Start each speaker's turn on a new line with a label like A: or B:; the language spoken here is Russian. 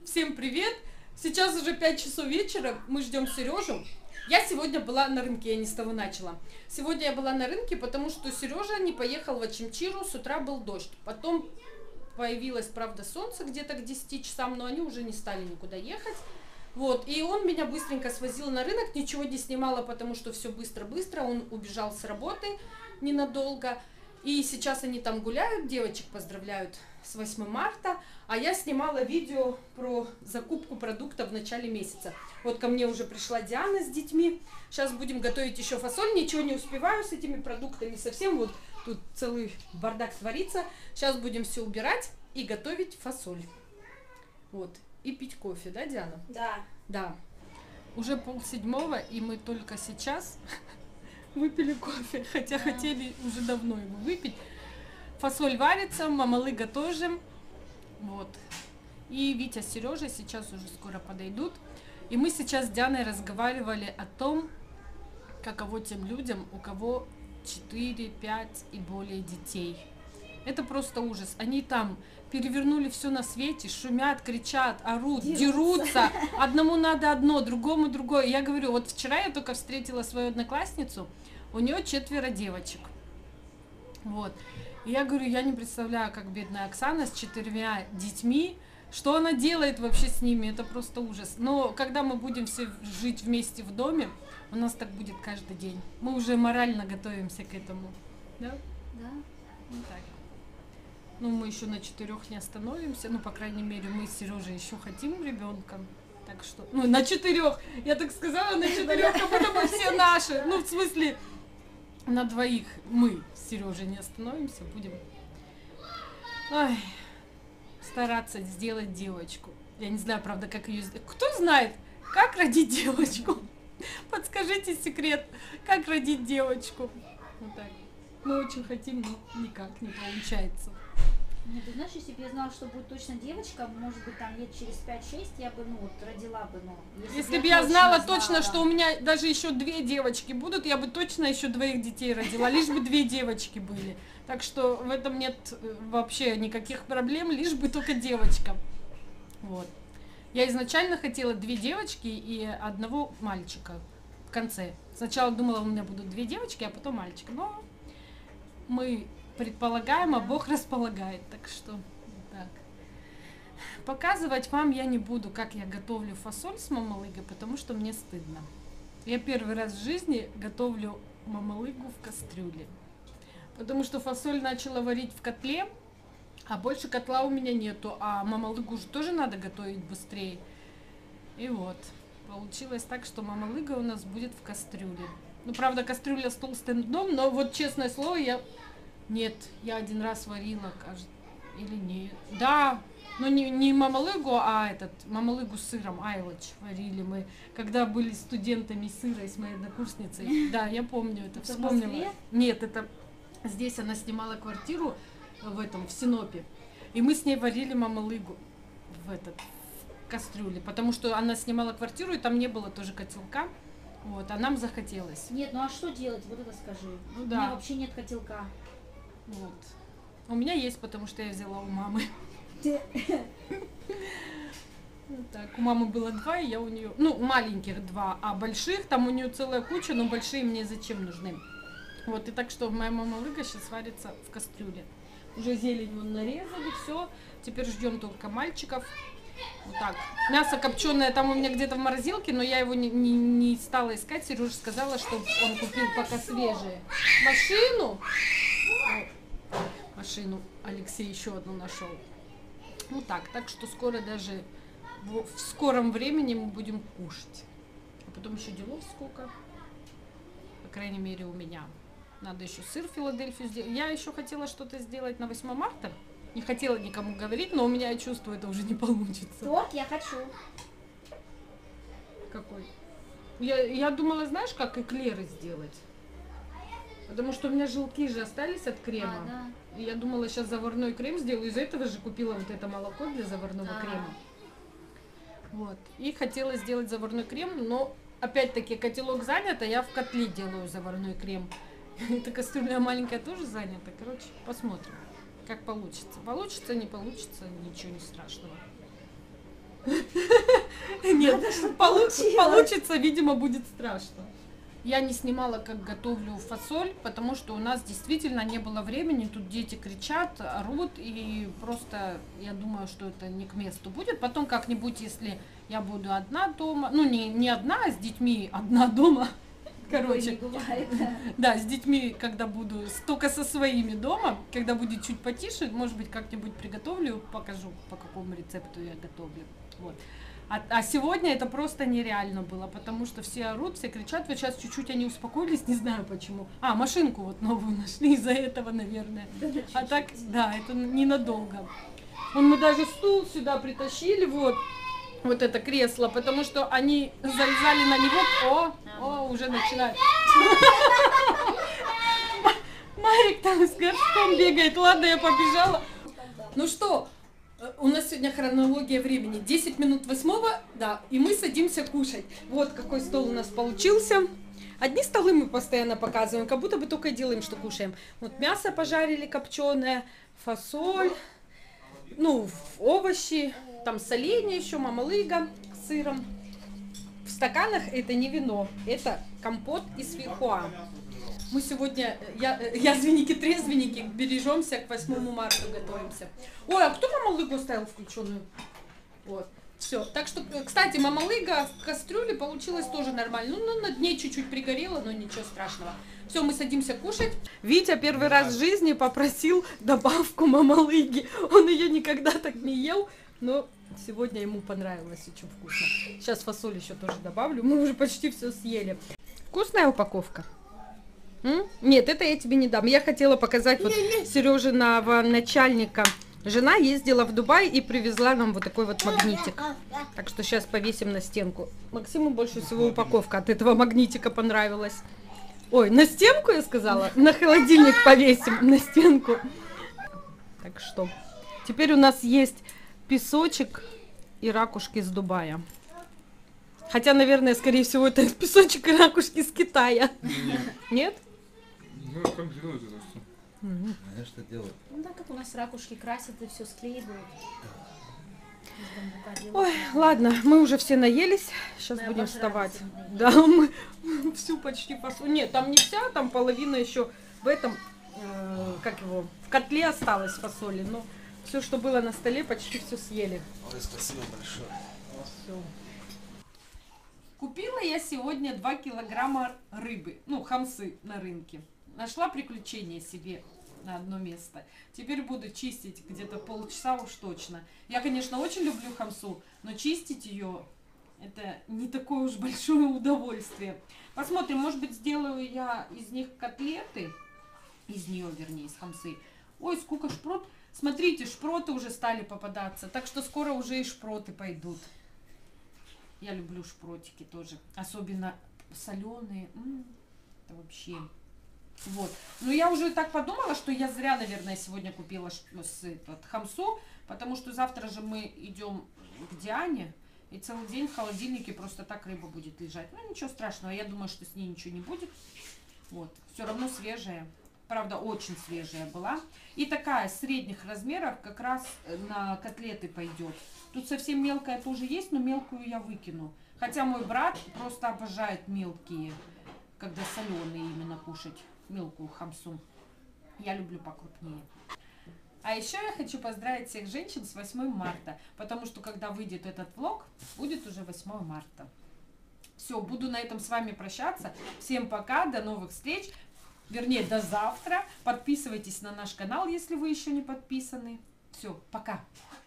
A: Всем привет! Сейчас уже 5 часов вечера, мы ждем Сережу. Я сегодня была на рынке, я не с того начала. Сегодня я была на рынке, потому что Сережа не поехал в Очимчиру, с утра был дождь. Потом появилось, правда, солнце где-то к 10 часам, но они уже не стали никуда ехать. Вот, и он меня быстренько свозил на рынок, ничего не снимала, потому что все быстро-быстро, он убежал с работы ненадолго. И сейчас они там гуляют, девочек поздравляют с 8 марта, а я снимала видео про закупку продуктов в начале месяца. Вот ко мне уже пришла Диана с детьми, сейчас будем готовить еще фасоль, ничего не успеваю с этими продуктами совсем, вот тут целый бардак творится. Сейчас будем все убирать и готовить фасоль. Вот, и пить кофе, да, Диана?
B: Да.
A: Да. Уже 6:30, и мы только сейчас выпили кофе, хотя хотели уже давно его выпить. Фасоль варится, мамалыга тоже. Вот. И Витя с Сережей сейчас уже скоро подойдут. И мы сейчас с Дианой разговаривали о том, каково тем людям, у кого 4, 5 и более детей. Это просто ужас. Они там перевернули все на свете, шумят, кричат, орут, дерутся. Одному надо одно, другому другое. Я говорю, вот вчера я только встретила свою одноклассницу, у нее 4 девочек. Вот. И я говорю, я не представляю, как бедная Оксана с 4 детьми, что она делает вообще с ними, это просто ужас. Но когда мы будем все жить вместе в доме, у нас так будет каждый день. Мы уже морально готовимся к этому. Да?
B: Да.
A: Вот так. Ну, мы еще на 4 не остановимся. Ну, по крайней мере, мы с Сережей еще хотим ребенка. Так что, ну, на 4. Я так сказала, на 4, как будто бы все наши. Ну, в смысле, на 2 мы с Сережей не остановимся. Будем стараться сделать девочку. Я не знаю, правда, как ее сделать. Кто знает, как родить девочку? Подскажите секрет, как родить девочку. Вот так. Мы очень хотим, но никак не получается.
B: Нет, ты знаешь, если бы я знала, что будет точно девочка, может быть, там лет через 5-6 я бы, ну, вот, родила бы, но...
A: Если бы я знала точно, что у меня даже еще 2 девочки будут, я бы точно еще 2 детей родила, лишь бы 2 девочки были. Так что в этом нет вообще никаких проблем, лишь бы только девочка. Вот. Я изначально хотела 2 девочки и 1 мальчика в конце. Сначала думала, у меня будут 2 девочки, а потом мальчик. Но мы предполагаем, а Бог располагает. Так что так. Показывать вам я не буду, как я готовлю фасоль с мамалыгой, потому что мне стыдно. Я первый раз в жизни готовлю мамалыгу в кастрюле. Потому что фасоль начала варить в котле, а больше котла у меня нету. А мамалыгу же тоже надо готовить быстрее. И вот, получилось так, что мамалыга у нас будет в кастрюле. Ну, правда, кастрюля с толстым дном, но вот, честное слово, я 1 раз варила, кажется, или нет. Да, но не мамалыгу, а мамалыгу с сыром, айлоч варили мы, когда были студентами сыра с моей однокурсницей. Да, я помню это, вспомнила. Нет, это здесь она снимала квартиру в Синопе, и мы с ней варили мамалыгу в кастрюле, потому что она снимала квартиру, и там не было тоже котелка. Вот, а нам захотелось.
B: Нет, ну а что делать? Вот это скажи.
A: Ну,
B: У
A: да.
B: меня вообще нет котелка.
A: Вот. У меня есть, потому что я взяла у мамы. Вот так. У мамы было 2, и я у нее... Ну, маленьких 2, а больших там у нее целая куча, но большие мне зачем нужны? Вот, и так что моя мамалыга сейчас варится в кастрюле. Уже зелень вон нарезали, все. Теперь ждем только мальчиков. Вот так. Мясо копченое там у меня где-то в морозилке, но я его не стала искать. Сережа сказала, что он купил пока свежие. Машину Алексей еще одну нашел. Ну так что скоро даже в скором времени мы будем кушать. А потом еще делов сколько. По крайней мере, у меня. Надо еще сыр Филадельфию сделать. Я еще хотела что-то сделать на 8 марта. Не хотела никому говорить, но у меня, я чувствую, это уже не получится.
B: Торт я хочу.
A: Какой? Я думала, знаешь, как эклеры сделать? Потому что у меня желтки же остались от крема.
B: Да.
A: И я думала, сейчас заварной крем сделаю. Из-за этого же купила вот это молоко для заварного крема. Вот. И хотела сделать заварной крем, но опять-таки котелок занят, а я в котле делаю заварной крем. Эта кастрюля маленькая тоже занята. Короче, посмотрим, как получится. Получится, не получится, ничего не страшного. Нет,
B: Надо, чтоб получилось.
A: получится, видимо, будет страшно. Я не снимала, как готовлю фасоль, потому что у нас действительно не было времени. Тут дети кричат, орут, и просто я думаю, что это не к месту будет. Потом как-нибудь, если я буду одна дома, ну не одна, а с детьми одна дома, короче,
B: Не бывает.
A: да, с детьми, когда буду, только со своими дома, когда будет чуть потише, может быть, как-нибудь приготовлю, покажу, по какому рецепту я готовлю. Вот. А сегодня это просто нереально было, потому что все орут, все кричат. Вот сейчас чуть-чуть они успокоились, не знаю почему. А, машинку вот новую нашли из-за этого, наверное. А так, да, это ненадолго. Вон мы даже стул сюда притащили, вот это кресло, потому что они залезали на него. О, уже начинает. Марик там с горшком бегает. Ладно, я побежала. Ну что? У нас сегодня хронология времени. 10 минут 8, да, и мы садимся кушать. Вот какой стол у нас получился. Одни столы мы постоянно показываем, как будто бы только и делаем, что кушаем. Вот мясо пожарили копченое, фасоль, ну, овощи, там соленья еще, мамалыга с сыром. В стаканах это не вино, это компот из фейхоа. Мы сегодня, язвенники-трезвенники, бережемся, к 8 марта готовимся. Ой, а кто мамалыгу оставил включенную? Вот, все. Так что, кстати, мамалыга в кастрюле получилась тоже нормально. Ну, на дне чуть-чуть пригорело, но ничего страшного. Все, мы садимся кушать. Витя первый раз в жизни попросил добавку мамалыги. Он ее никогда так не ел, но сегодня ему понравилось, очень вкусно. Сейчас фасоль еще тоже добавлю. Мы уже почти все съели. Вкусная упаковка? Нет, это я тебе не дам. Я хотела показать вот Сережиного начальника. Жена ездила в Дубай и привезла нам вот такой вот магнитик. Так что сейчас повесим на стенку. Максиму больше всего упаковка от этого магнитика понравилась. Ой, на стенку я сказала? На холодильник повесим, на стенку. Так что, теперь у нас есть песочек и ракушки с Дубая. Хотя, наверное, скорее всего, это песочек и ракушки с Китая. Нет?
C: Ну, как делают это все?
D: Конечно, делают.
B: Ну так как у нас ракушки красят и все склеивают. Из бамбука делают.
A: Ой, ладно, мы уже все наелись. Сейчас
B: Мы
A: будем
B: обожраем
A: вставать.
B: сегодня.
A: Да, мы всю почти фасоль. Нет, там не вся, там половина еще в этом, как его, в котле осталось фасоли. Но все, что было на столе, почти все съели.
D: Ой, спасибо большое.
A: Всё. Купила я сегодня 2 килограмма рыбы, ну, хамсы на рынке. Нашла приключение себе на одно место. Теперь буду чистить где-то полчаса уж точно. Я, конечно, очень люблю хамсу, но чистить ее это не такое уж большое удовольствие. Посмотрим, может быть, сделаю я из них котлеты. Из нее, вернее, из хамсы. Ой, сколько шпрот. Смотрите, шпроты уже стали попадаться. Так что скоро уже и шпроты пойдут. Я люблю шпротики тоже. Особенно соленые. Это вообще... Вот. Но я уже так подумала, что я зря, наверное, сегодня купила хамсу. Потому что завтра же мы идем к Диане. И целый день в холодильнике просто так рыба будет лежать. Ну, ничего страшного. Я думаю, что с ней ничего не будет. Вот. Все равно свежая. Правда, очень свежая была. И такая средних размеров как раз на котлеты пойдет. Тут совсем мелкая тоже есть, но мелкую я выкину. Хотя мой брат просто обожает мелкие, когда соленые именно кушать. Мелкую хамсу. Я люблю покрупнее. А еще я хочу поздравить всех женщин с 8 марта. Потому что когда выйдет этот влог, будет уже 8 марта. Все, буду на этом с вами прощаться. Всем пока, до новых встреч. Вернее, до завтра. Подписывайтесь на наш канал, если вы еще не подписаны. Все, пока.